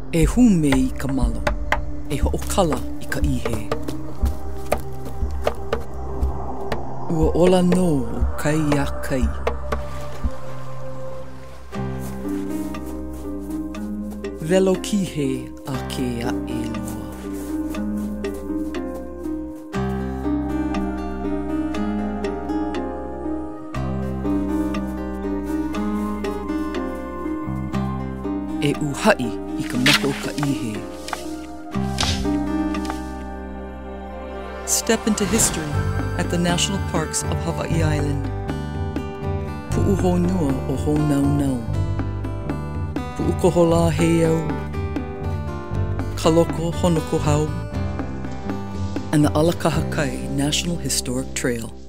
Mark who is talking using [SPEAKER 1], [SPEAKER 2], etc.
[SPEAKER 1] E hume I ka malo, e hoʻokala I ka ihe. Ua ola no o kai a kai. Velo kihe a ke a e loa. E uhai I ka mako ka ihe. Step into history at the national parks of Hawaii Island. Puʻuhonua o Honaunau. Puʻukoholā Heiau. Kaloko-Honokōhau. And the Kahakai National Historic Trail.